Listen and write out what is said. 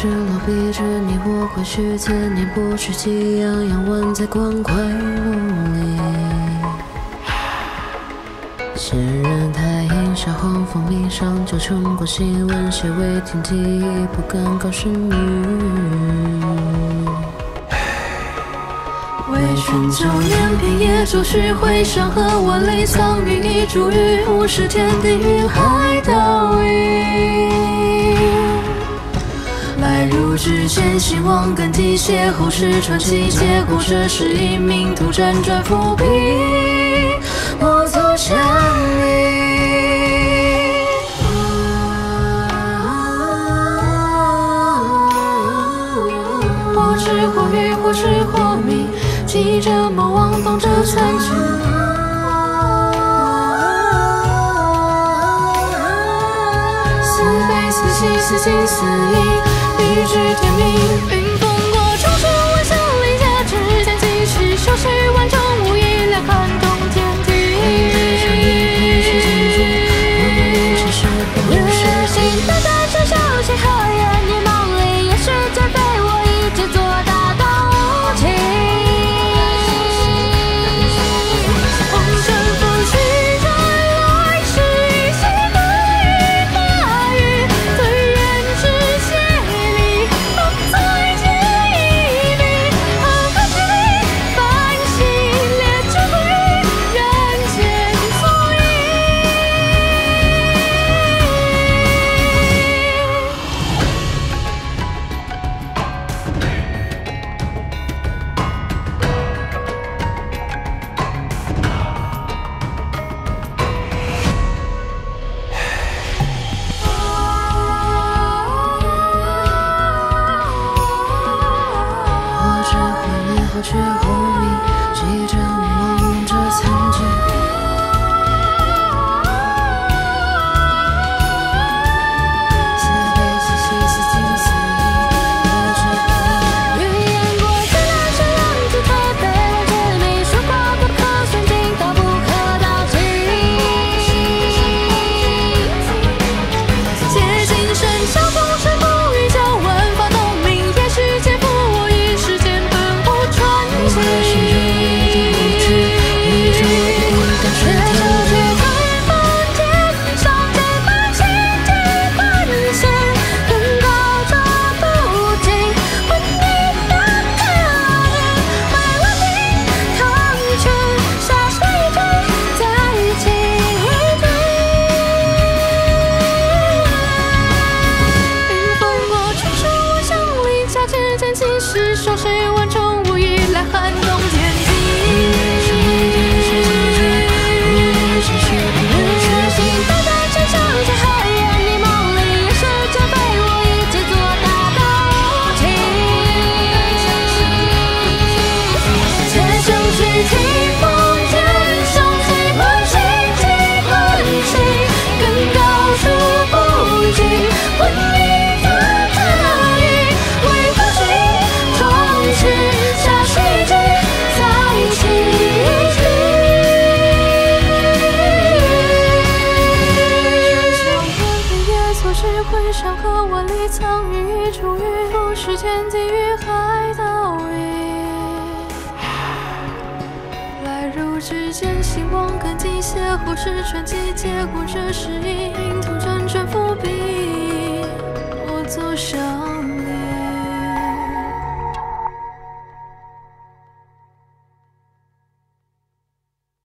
是牢逼着你，我会去思念，不是激洋洋万载光辉无力。闲人太阴下黄蜂鸣上，就成过新闻，写为天地，不敢高声语。为寻找连篇野昼虚会山河万里，藏于你珠玉，不是天地云海岛屿。来入之前，希望更替邂逅是传奇，结果这是一名图辗转伏笔，莫作相依。或知或愚，或痴或迷，记着梦望，动着残局。似悲似喜，似惊似疑，欲知天命。云风过，处处万象离家，之间几世修饰万种无意，来撼动天地。日星淡淡是小溪河沿，你梦里也是减肥，我一直做大道情。红尘风起转来时，一袭大雨，对人之千里，不再见一笔。何可距离，繁星列之辉，人间所依。或知或迷，或去或迷，记着梦望着残局。似悲似喜，似惊似疑，不知何意。预言过最难是浪子特别之谜，说过不可寻经，道不可道尽。借今生笑风尘，不与交问法洞明，也许劫富我一世间本无传奇。却成去看人凡间，上天百姓皆凡仙，更高者不尽，问你的可人，百万兵唐泉下水追，再起追。云风过，处处万象离家，之间几世修饰万种无意，来撼动天地。日星淡淡是小溪河沿，你梦里也是减肥，我一直做大道情。且生须听风间，雄起奔行，气奔行，更高处不及，问你的可以，为何去壮志下水追，再起追。所是会山河万里，藏于珠玉，不是天地云海岛屿。来入之间，希望更替邂逅是传奇，结果这是一名图